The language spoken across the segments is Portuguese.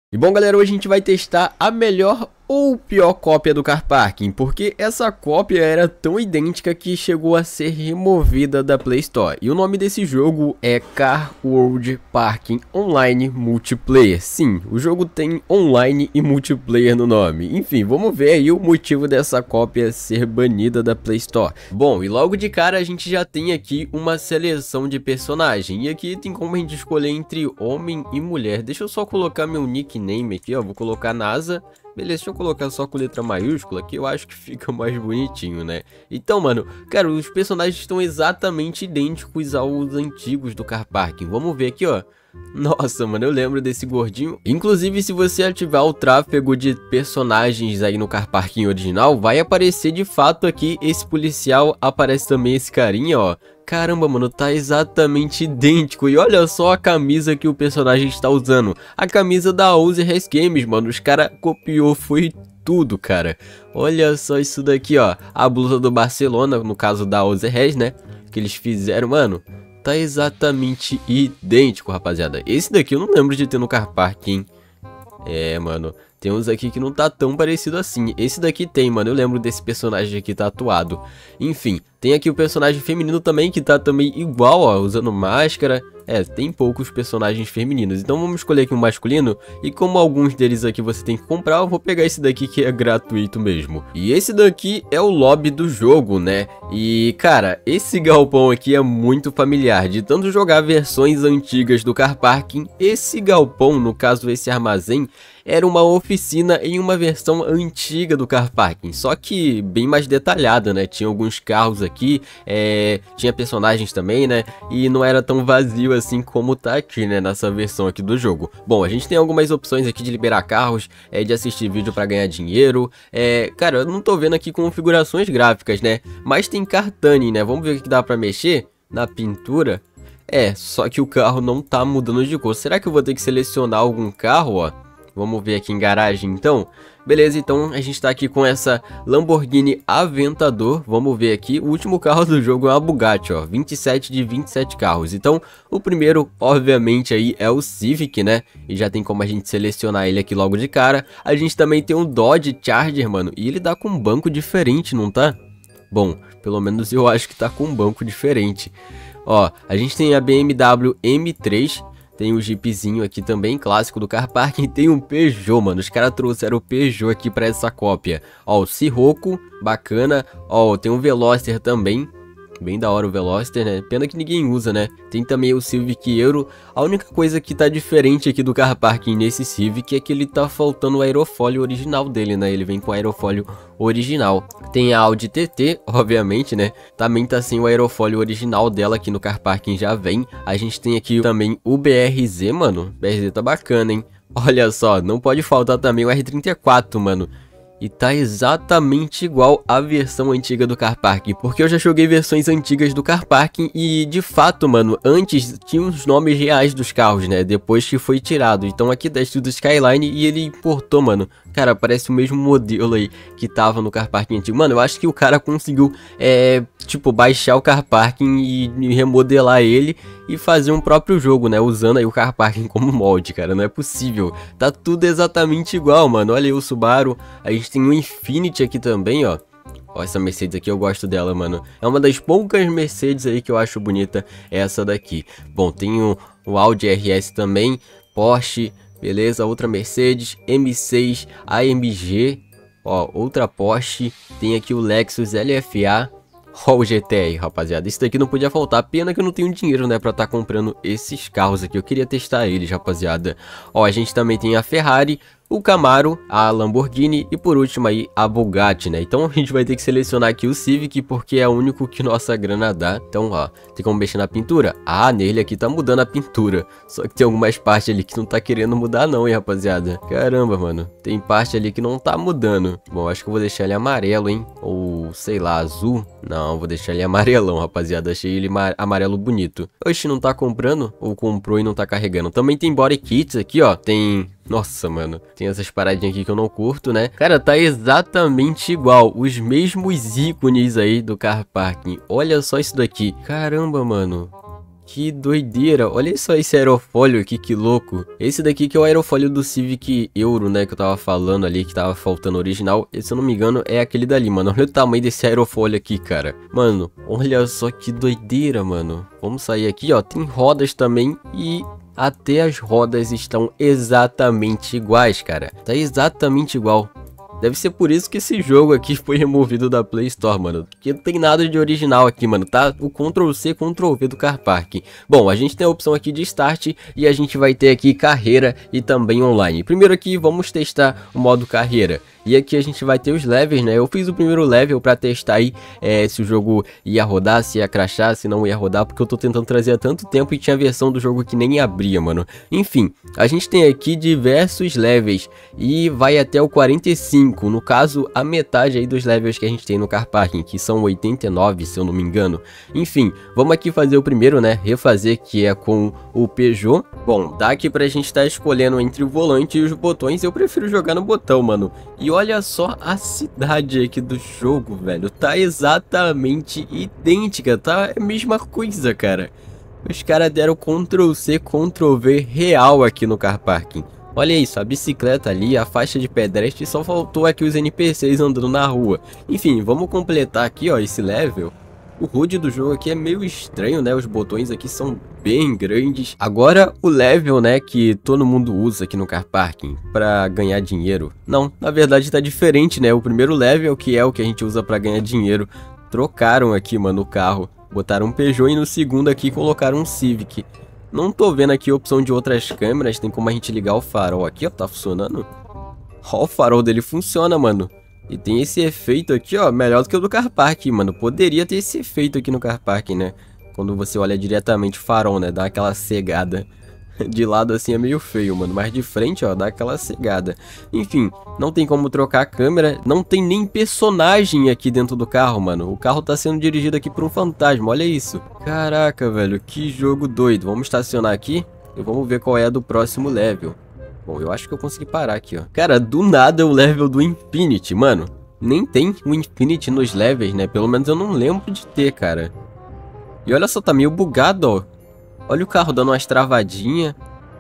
E bom, galera, hoje a gente vai testar a melhor ou pior cópia do Car Parking, porque essa cópia era tão idêntica que chegou a ser removida da Play Store. E o nome desse jogo é Car World Parking Online Multiplayer. Sim, o jogo tem online e multiplayer no nome. Enfim, vamos ver aí o motivo dessa cópia ser banida da Play Store. Bom, e logo de cara a gente já tem aqui uma seleção de personagem. E aqui tem como a gente escolher entre homem e mulher. Deixa eu só colocar meu nickname aqui, ó. Vou colocar NASA. Beleza, deixa eu colocar só com letra maiúscula, que eu acho que fica mais bonitinho, né? Então, mano, cara, os personagens estão exatamente idênticos aos antigos do Car Parking. Vamos ver aqui, ó. Nossa, mano, eu lembro desse gordinho. Inclusive, se você ativar o tráfego de personagens aí no Car Parking original, vai aparecer de fato aqui esse policial, aparece também esse carinha, ó. Caramba, mano, tá exatamente idêntico. E olha só a camisa que o personagem está usando. A camisa da Ouse Games, mano. Os cara copiou, foi tudo, cara. Olha só isso daqui, ó. A blusa do Barcelona, no caso da Ouse Res, né? Que eles fizeram, mano. Tá exatamente idêntico, rapaziada. Esse daqui eu não lembro de ter no Car Parking. É, mano. Tem uns aqui que não tá tão parecido assim. Esse daqui tem, mano. Eu lembro desse personagem aqui tatuado. Enfim, tem aqui o personagem feminino também, que tá também igual, ó, usando máscara. É, tem poucos personagens femininos. Então vamos escolher aqui um masculino. E como alguns deles aqui você tem que comprar, eu vou pegar esse daqui que é gratuito mesmo. E esse daqui é o lobby do jogo, né? E, cara, esse galpão aqui é muito familiar. De tanto jogar versões antigas do Car Parking, esse galpão, no caso esse armazém, era uma oficina em uma versão antiga do Car Parking, só que bem mais detalhada, né? Tinha alguns carros aqui, tinha personagens também, né? E não era tão vazio assim como tá aqui, né? Nessa versão aqui do jogo. Bom, a gente tem algumas opções aqui de liberar carros, de assistir vídeo para ganhar dinheiro. Cara, eu não tô vendo aqui configurações gráficas, né? Mas tem car tuning, né? Vamos ver o que dá para mexer na pintura. Só que o carro não tá mudando de cor. Será que eu vou ter que selecionar algum carro, ó? Vamos ver aqui em garagem, então. Beleza, então a gente tá aqui com essa Lamborghini Aventador. Vamos ver aqui, o último carro do jogo é uma Bugatti, ó, 27 de 27 carros. Então, o primeiro, obviamente, aí é o Civic, né? E já tem como a gente selecionar ele aqui logo de cara. A gente também tem um Dodge Charger, mano, e ele dá com um banco diferente, não tá? Bom, pelo menos eu acho que tá com um banco diferente. Ó, a gente tem a BMW M3. Tem o Jeepzinho aqui também, clássico do Car Parking. Tem um Peugeot, mano. Os caras trouxeram o Peugeot aqui pra essa cópia. Ó, o Sirocco, bacana. Ó, tem um Veloster também. Bem da hora o Veloster, né? Pena que ninguém usa, né? Tem também o Civic Euro. A única coisa que tá diferente aqui do Car Parking nesse Civic é que ele tá faltando o aerofólio original dele, né? Ele vem com o aerofólio original. Tem a Audi TT, obviamente, né? Também tá sem o aerofólio original dela aqui no Car Parking, já vem. A gente tem aqui também o BRZ, mano. BRZ tá bacana, hein? Olha só, não pode faltar também o R34, mano. E tá exatamente igual à versão antiga do Car Parking, porque eu já joguei versões antigas do Car Parking e de fato, mano, antes tinha os nomes reais dos carros, né, depois que foi tirado. Então aqui tá escrito Skyline e ele importou, mano. Cara, parece o mesmo modelo aí que tava no Car Parking antigo. Mano, eu acho que o cara conseguiu, tipo, baixar o Car Parking e remodelar ele e fazer um próprio jogo, né, usando aí o Car Parking como molde, cara, não é possível. Tá tudo exatamente igual, mano. Olha aí o Subaru, a gente tem o Infiniti aqui também, ó. Ó, essa Mercedes aqui eu gosto dela, mano. É uma das poucas Mercedes aí que eu acho bonita, essa daqui. Bom, tem o Audi RS também, Porsche, beleza, outra Mercedes, M6, AMG, ó, outra Porsche. Tem aqui o Lexus LFA. Ó o GTR, rapaziada, isso daqui não podia faltar. Pena que eu não tenho dinheiro, né, pra tá comprando esses carros aqui. Eu queria testar eles, rapaziada. Ó, a gente também tem a Ferrari, o Camaro, a Lamborghini e por último aí a Bugatti, né? Então a gente vai ter que selecionar aqui o Civic porque é o único que nossa grana dá. Então, ó, tem como mexer na pintura? Ah, nele aqui tá mudando a pintura. Só que tem algumas partes ali que não tá querendo mudar não, hein, rapaziada? Caramba, mano. Tem parte ali que não tá mudando. Bom, acho que eu vou deixar ele amarelo, hein? Ou, sei lá, azul. Não, vou deixar ele amarelão, rapaziada. Achei ele amarelo bonito. Oxe, não tá comprando? Ou comprou e não tá carregando? Também tem body kits aqui, ó. Tem... Nossa, mano, tem essas paradinhas aqui que eu não curto, né? Cara, tá exatamente igual, os mesmos ícones aí do Car Parking. Olha só isso daqui. Caramba, mano. Que doideira, olha só esse aerofólio aqui, que louco. Esse daqui que é o aerofólio do Civic Euro, né, que eu tava falando ali, que tava faltando original. Esse, se eu não me engano, é aquele dali, mano. Olha o tamanho desse aerofólio aqui, cara. Mano, olha só que doideira, mano. Vamos sair aqui, ó, tem rodas também e... até as rodas estão exatamente iguais, cara. Tá exatamente igual. Deve ser por isso que esse jogo aqui foi removido da Play Store, mano. Porque não tem nada de original aqui, mano. Tá o Ctrl+C, Ctrl+V do Car Park. Bom, a gente tem a opção aqui de Start e a gente vai ter aqui Carreira e também Online. Primeiro aqui, vamos testar o modo Carreira. E aqui a gente vai ter os levels, né? Eu fiz o primeiro level pra testar aí se o jogo ia rodar, se ia crashar, se não ia rodar. Porque eu tô tentando trazer há tanto tempo e tinha versão do jogo que nem abria, mano. Enfim, a gente tem aqui diversos levels e vai até o 45. No caso, a metade aí dos levels que a gente tem no Car Parking, que são 89, se eu não me engano. Enfim, vamos aqui fazer o primeiro, né? Refazer, que é com o Peugeot. Bom, dá aqui pra gente estar escolhendo entre o volante e os botões. Eu prefiro jogar no botão, mano. E olha só a cidade aqui do jogo, velho. Tá exatamente idêntica, tá? É a mesma coisa, cara. Os caras deram Ctrl+C, Ctrl+V real aqui no Car Parking. Olha isso, a bicicleta ali, a faixa de pedestre, só faltou aqui os NPCs andando na rua. Enfim, vamos completar aqui, ó, esse level. O HUD do jogo aqui é meio estranho, né? Os botões aqui são bem grandes. Agora o level, né, que todo mundo usa aqui no Car Parking pra ganhar dinheiro. Não, na verdade tá diferente, né? O primeiro level, que é o que a gente usa pra ganhar dinheiro, trocaram aqui, mano, o carro. Botaram um Peugeot e no segundo aqui colocaram um Civic. Não tô vendo aqui a opção de outras câmeras, tem como a gente ligar o farol aqui, ó, tá funcionando? Ó, o farol dele funciona, mano. E tem esse efeito aqui, ó, melhor do que o do Car Park, mano. Poderia ter esse efeito aqui no Car Park, né? Quando você olha diretamente o farol, né? Dá aquela cegada. De lado assim é meio feio, mano. Mas de frente, ó, dá aquela cegada. Enfim, não tem como trocar a câmera. Não tem nem personagem aqui dentro do carro, mano. O carro tá sendo dirigido aqui por um fantasma, olha isso. Caraca, velho, que jogo doido. Vamos estacionar aqui e vamos ver qual é a do próximo level. Bom, eu acho que eu consegui parar aqui, ó. Cara, do nada o level do Infinity, mano. Nem tem o Infinity nos levels, né? Pelo menos eu não lembro de ter, cara. E olha só, tá meio bugado, ó. Olha o carro dando umas travadinhas.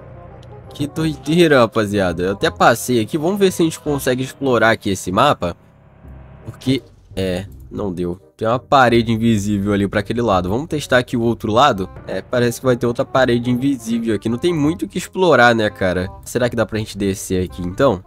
Que doideira, rapaziada. Eu até passei aqui. Vamos ver se a gente consegue explorar aqui esse mapa. Porque, não deu. Tem uma parede invisível ali pra aquele lado. Vamos testar aqui o outro lado? Parece que vai ter outra parede invisível aqui. Não tem muito o que explorar, né, cara? Será que dá pra gente descer aqui, então?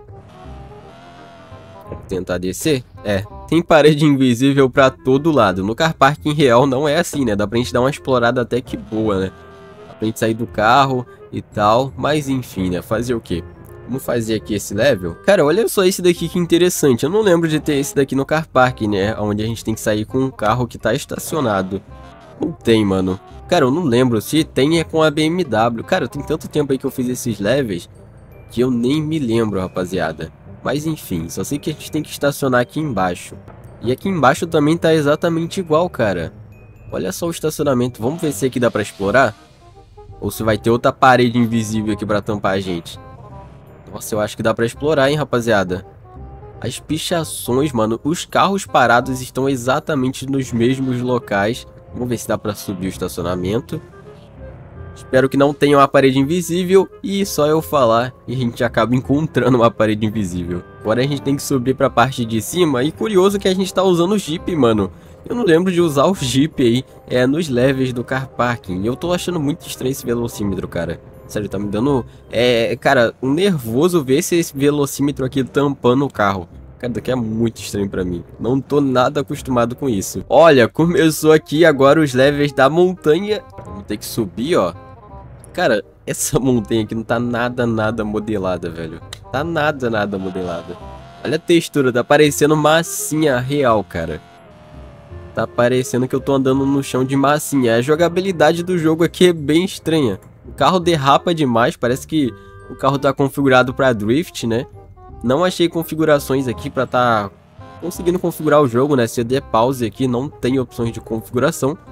Vamos tentar descer? Tem parede invisível pra todo lado. No Car Park em real não é assim, né? Dá pra gente dar uma explorada até que boa, né? Dá pra gente sair do carro e tal. Mas enfim, né? Fazer o quê? Vamos fazer aqui esse level. Cara, olha só esse daqui que interessante. Eu não lembro de ter esse daqui no Car Park, né? Onde a gente tem que sair com um carro que tá estacionado. Não tem, mano. Cara, eu não lembro. Se tem é com a BMW. Cara, tem tanto tempo aí que eu fiz esses levels que eu nem me lembro, rapaziada. Mas enfim, só sei que a gente tem que estacionar aqui embaixo. E aqui embaixo também tá exatamente igual, cara. Olha só o estacionamento. Vamos ver se aqui dá pra explorar. Ou se vai ter outra parede invisível aqui pra tampar a gente. Nossa, eu acho que dá pra explorar, hein, rapaziada. As pichações, mano. Os carros parados estão exatamente nos mesmos locais. Vamos ver se dá pra subir o estacionamento. Espero que não tenha uma parede invisível. E só eu falar e a gente acaba encontrando uma parede invisível. Agora a gente tem que subir pra parte de cima. E curioso que a gente tá usando o Jeep, mano. Eu não lembro de usar o Jeep aí nos levels do Car Parking. E eu tô achando muito estranho esse velocímetro, cara. Sério, tá me dando... cara, um nervoso ver esse velocímetro aqui tampando o carro. Cara, daqui é muito estranho pra mim. Não tô nada acostumado com isso. Olha, começou aqui agora os levels da montanha. Vamos ter que subir, ó. Cara, essa montanha aqui não tá nada modelada, velho. Tá nada modelada. Olha a textura, tá parecendo massinha real, cara. Tá parecendo que eu tô andando no chão de massinha. A jogabilidade do jogo aqui é bem estranha. O carro derrapa demais, parece que o carro tá configurado pra drift, né? Não achei configurações aqui pra conseguindo configurar o jogo, né? Se eu der pause aqui, não tem opções de configuração.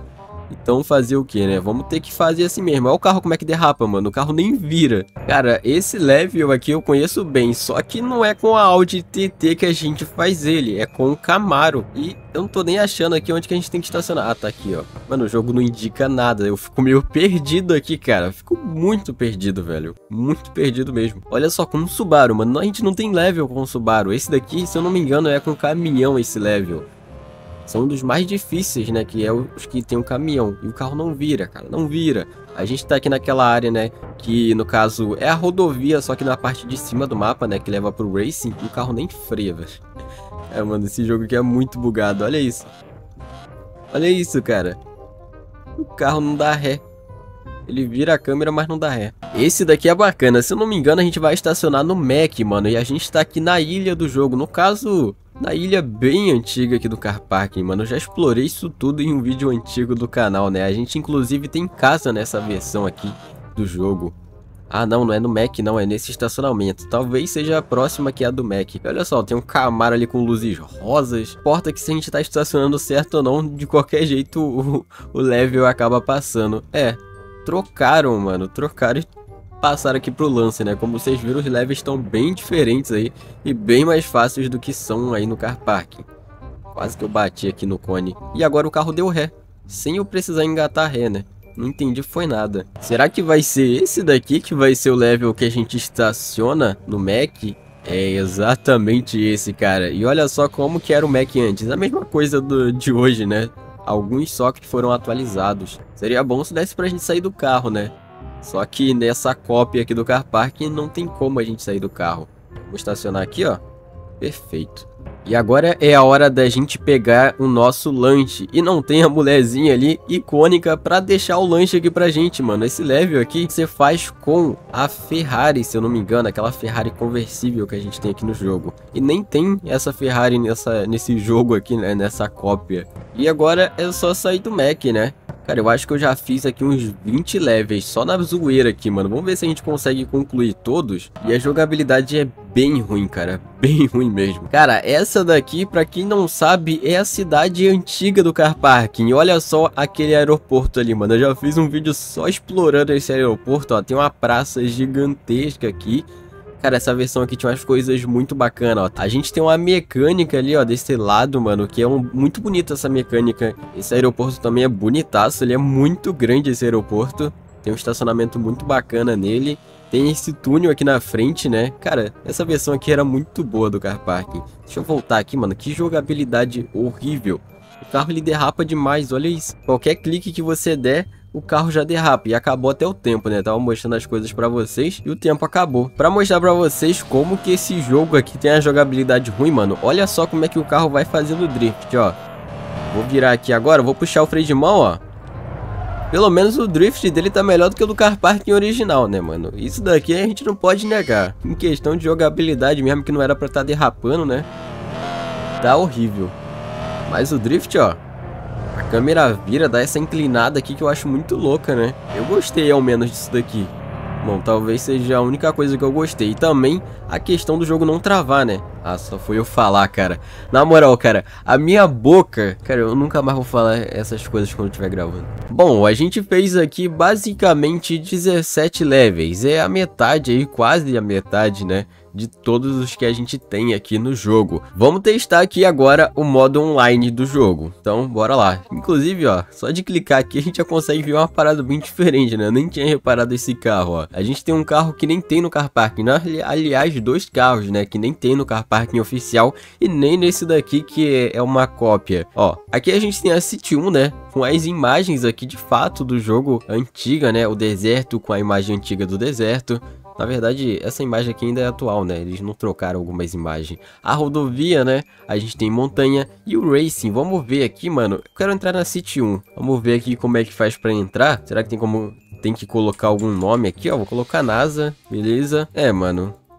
Então fazer o que, né? Vamos ter que fazer assim mesmo. Olha o carro como é que derrapa, mano. O carro nem vira. Cara, esse level aqui eu conheço bem. Só que não é com a Audi TT que a gente faz ele. É com o Camaro. E eu não tô nem achando aqui onde que a gente tem que estacionar. Ah, tá aqui, ó. Mano, o jogo não indica nada. Eu fico meio perdido aqui, cara. Eu fico muito perdido, velho. Muito perdido mesmo. Olha só, com o Subaru, mano. A gente não tem level com o Subaru. Esse daqui, se eu não me engano, é com caminhão esse level. São um dos mais difíceis, né? Que é os que tem um caminhão. E o carro não vira, cara. Não vira. A gente tá aqui naquela área, né? Que, no caso, é a rodovia, só que na parte de cima do mapa, né? Que leva pro Racing. E o carro nem freia, velho. É, mano, esse jogo aqui é muito bugado. Olha isso. Olha isso, cara. O carro não dá ré. Ele vira a câmera, mas não dá ré. Esse daqui é bacana. Se eu não me engano, a gente vai estacionar no Mac, mano. E a gente tá aqui na ilha do jogo. No caso, na ilha bem antiga aqui do Car Parking, mano. Eu já explorei isso tudo em um vídeo antigo do canal, né? A gente, inclusive, tem casa nessa versão aqui do jogo. Ah, não, não é no Mac, não. É nesse estacionamento. Talvez seja a próxima que é a do Mac. Olha só, tem um Camaro ali com luzes rosas. Porta que se a gente tá estacionando certo ou não, de qualquer jeito o level acaba passando. É. Trocaram, mano, trocaram e passaram aqui pro lance, né? Como vocês viram, os levels estão bem diferentes aí e bem mais fáceis do que são aí no Car Parking. Quase que eu bati aqui no cone. E agora o carro deu ré, sem eu precisar engatar ré, né? Não entendi, foi nada. Será que vai ser esse daqui que vai ser o level que a gente estaciona no Mac? É exatamente esse, cara. E olha só como que era o Mac antes. A mesma coisa de hoje, né? Alguns só que foram atualizados. Seria bom se desse pra gente sair do carro, né? Só que nessa cópia aqui do Car Park não tem como a gente sair do carro. Vou estacionar aqui, ó. Perfeito. E agora é a hora da gente pegar o nosso lanche. E não tem a mulherzinha ali icônica pra deixar o lanche aqui pra gente, mano. Esse level aqui você faz com a Ferrari, se eu não me engano. Aquela Ferrari conversível que a gente tem aqui no jogo. E nem tem essa Ferrari nesse jogo aqui, né? Nessa cópia. E agora é só sair do Mac, né? Cara, eu acho que eu já fiz aqui uns 20 levels só na zoeira aqui, mano. Vamos ver se a gente consegue concluir todos. E a jogabilidade é bem ruim, cara. Bem ruim mesmo. Cara, essa daqui, pra quem não sabe, é a cidade antiga do Car Parking. Olha só aquele aeroporto ali, mano. Eu já fiz um vídeo só explorando esse aeroporto, ó. Tem uma praça gigantesca aqui. Cara, essa versão aqui tinha umas coisas muito bacanas, ó. A gente tem uma mecânica ali, ó, desse lado, mano, que é muito bonita essa mecânica. Esse aeroporto também é bonitaço, ele é muito grande esse aeroporto. Tem um estacionamento muito bacana nele. Tem esse túnel aqui na frente, né? Cara, essa versão aqui era muito boa do Car Parking. Deixa eu voltar aqui, mano, que jogabilidade horrível. O carro, ele derrapa demais, olha isso. Qualquer clique que você der, o carro já derrapa. E acabou até o tempo, né? Tava mostrando as coisas pra vocês e o tempo acabou. Pra mostrar pra vocês como que esse jogo aqui tem a jogabilidade ruim, mano. Olha só como é que o carro vai fazendo drift, ó. Vou virar aqui agora, vou puxar o freio de mão, ó. Pelo menos o drift dele tá melhor do que o do Car Parking original, né, mano? Isso daqui a gente não pode negar. Em questão de jogabilidade mesmo, que não era pra estar derrapando, né? Tá horrível. Mas o drift, ó. A câmera vira, dá essa inclinada aqui que eu acho muito louca, né? Eu gostei ao menos disso daqui. Bom, talvez seja a única coisa que eu gostei. E também a questão do jogo não travar, né? Ah, só foi eu falar, cara. Na moral, cara, a minha boca... Cara, eu nunca mais vou falar essas coisas quando eu estiver gravando. Bom, a gente fez aqui basicamente 17 levels. É a metade aí, quase a metade, né? De todos os que a gente tem aqui no jogo. Vamos testar aqui agora o modo online do jogo. Então, bora lá. Inclusive, ó, só de clicar aqui a gente já consegue ver uma parada bem diferente, né? Eu nem tinha reparado esse carro, ó. A gente tem um carro que nem tem no Car Parking, né? Aliás, dois carros, né? Que nem tem no Car Parking oficial e nem nesse daqui que é uma cópia. Ó, aqui a gente tem a City 1, né? Com as imagens aqui de fato do jogo antiga, né? O deserto com a imagem antiga do deserto. Na verdade, essa imagem aqui ainda é atual, né? Eles não trocaram algumas imagens. A rodovia, né? A gente tem montanha e o Racing. Vamos ver aqui, mano. Eu quero entrar na City 1. Vamos ver aqui como é que faz pra entrar. Será que tem como... Tem que colocar algum nome aqui, ó. Vou colocar NASA. Beleza. É, mano.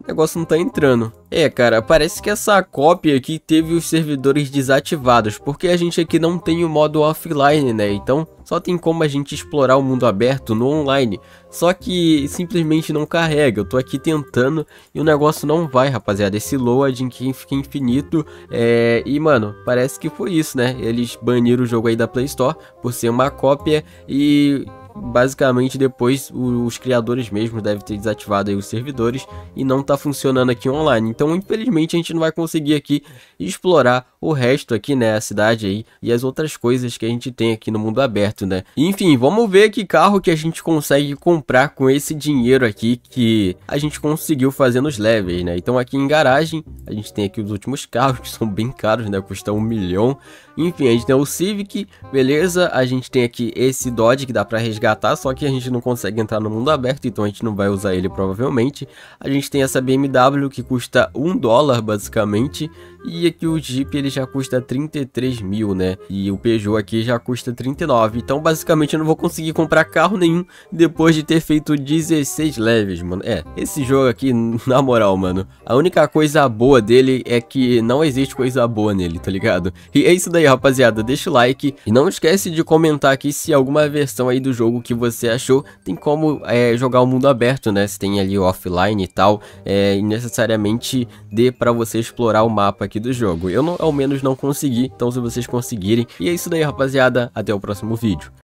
O negócio não tá entrando. É, cara, parece que essa cópia aqui teve os servidores desativados, porque a gente aqui não tem o modo offline, né? Então só tem como a gente explorar o mundo aberto no online. Só que simplesmente não carrega. Eu tô aqui tentando e o negócio não vai, rapaziada. Esse loading aqui fica infinito. E mano, parece que foi isso, né? Eles baniram o jogo aí da Play Store por ser uma cópia e basicamente depois os criadores mesmos devem ter desativado aí os servidores e não tá funcionando aqui online. Então infelizmente a gente não vai conseguir aqui explorar o resto aqui, né, a cidade aí e as outras coisas que a gente tem aqui no mundo aberto, né. Enfim, vamos ver que carro que a gente consegue comprar com esse dinheiro aqui que a gente conseguiu fazer nos levels, né. Então aqui em garagem a gente tem aqui os últimos carros que são bem caros, né, custam 1 milhão. Enfim, a gente tem o Civic, beleza, a gente tem aqui esse Dodge que dá pra resgatar, só que a gente não consegue entrar no mundo aberto, então a gente não vai usar ele provavelmente. A gente tem essa BMW que custa $1 basicamente, e aqui o Jeep ele já custa 33 mil, né, e o Peugeot aqui já custa 39, então basicamente eu não vou conseguir comprar carro nenhum depois de ter feito 16 levels, mano. Esse jogo aqui, na moral, mano, a única coisa boa dele é que não existe coisa boa nele, tá ligado? E é isso daí, rapaziada, deixa o like e não esquece de comentar aqui se alguma versão aí do jogo que você achou tem como jogar o mundo aberto, né, se tem ali offline e tal, e necessariamente dê pra você explorar o mapa aqui do jogo. Eu ao menos não consegui, então se vocês conseguirem. E é isso daí, rapaziada, até o próximo vídeo.